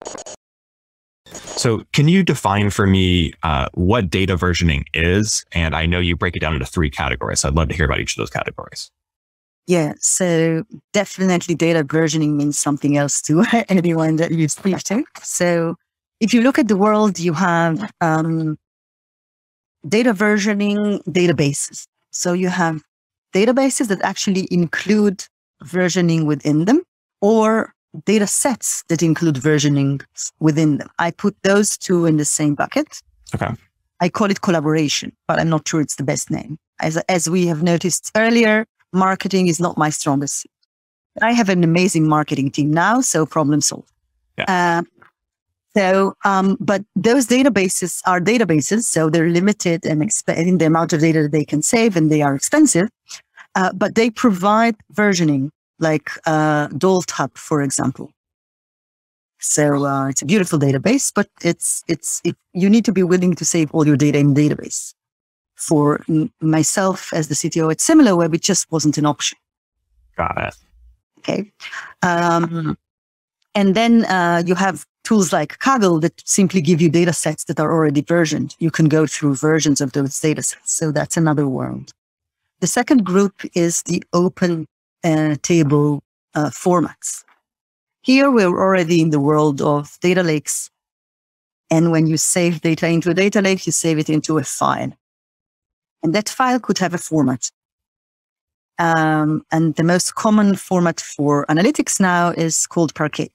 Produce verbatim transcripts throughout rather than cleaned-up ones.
So can you define for me uh, what data versioning is? And I know you break it down into three categories. So I'd love to hear about each of those categories. Yeah, so definitely data versioning means something else to anyone that you speak to. So if you look at the world, you have um, data versioning databases. So you have databases that actually include versioning within them, or data sets that include versioning within them. I put those two in the same bucket. Okay. I call it collaboration, but I'm not sure it's the best name. As, as we have noticed earlier, marketing is not my strongest suit. I have an amazing marketing team now, so problem solved. Yeah. Uh, so, um, but those databases are databases, so they're limited and exp- in the amount of data that they can save, and they are expensive, uh, but they provide versioning, like uh, Dolt Hub, for example. So uh, it's a beautiful database, but it's it's it, you need to be willing to save all your data in the database. For m- myself as the C T O at SimilarWeb, it just wasn't an option. Got it. Okay. Um, and then uh, you have tools like Kaggle that simply give you data sets that are already versioned. You can go through versions of those data sets. So that's another world. The second group is the open uh, table uh, formats. Here we're already in the world of data lakes. And when you save data into a data lake, you save it into a file. And that file could have a format. Um, and the most common format for analytics now is called Parquet.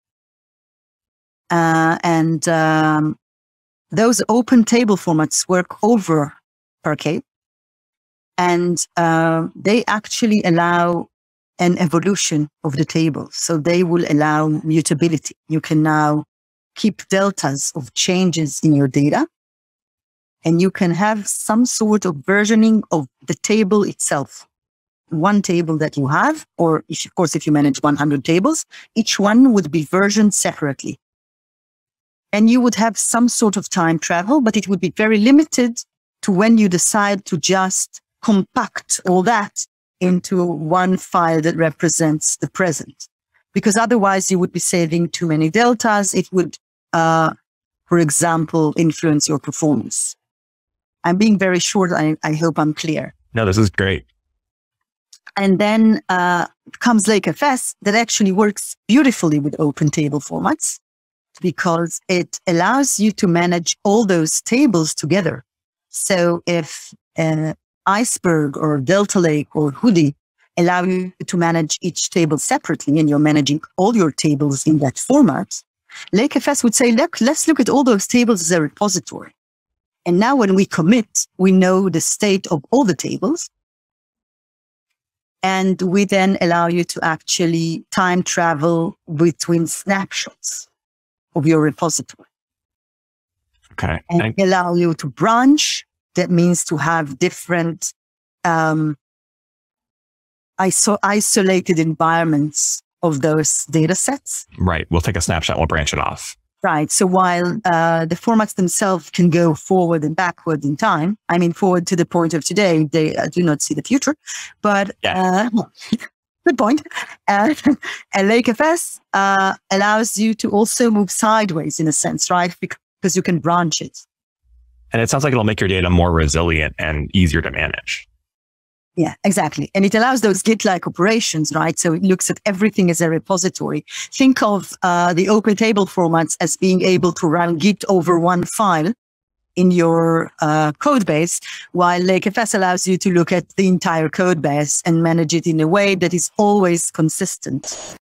Uh, and um, those open table formats work over Parquet. And uh, they actually allow an evolution of the table. So they will allow mutability. You can now keep deltas of changes in your data. And you can have some sort of versioning of the table itself. One table that you have, or if, of course, if you manage one hundred tables, each one would be versioned separately. And you would have some sort of time travel, but it would be very limited to when you decide to just compact all that into one file that represents the present. Because otherwise you would be saving too many deltas. It would, uh, for example, influence your performance. I'm being very short. I, I hope I'm clear. No, this is great. And then uh, comes LakeFS that actually works beautifully with open table formats because it allows you to manage all those tables together. So if uh, Iceberg or Delta Lake or Hudi allow you to manage each table separately and you're managing all your tables in that format, LakeFS would say, look, let's look at all those tables as a repository. And now when we commit, we know the state of all the tables. And we then allow you to actually time travel between snapshots of your repository. Okay. And and allow you to branch. That means to have different um, iso- isolated environments of those data sets. Right. We'll take a snapshot. We'll branch it off. Right. So while uh, the formats themselves can go forward and backward in time, I mean, forward to the point of today, they uh, do not see the future. But Yeah. uh, good point. Uh, and LakeFS uh, allows you to also move sideways in a sense, right? Because you can branch it. And it sounds like it'll make your data more resilient and easier to manage. Yeah, exactly. And it allows those Git-like operations, right? So it looks at everything as a repository. Think of uh, the open table formats as being able to run Git over one file in your uh, code base, while LakeFS allows you to look at the entire code base and manage it in a way that is always consistent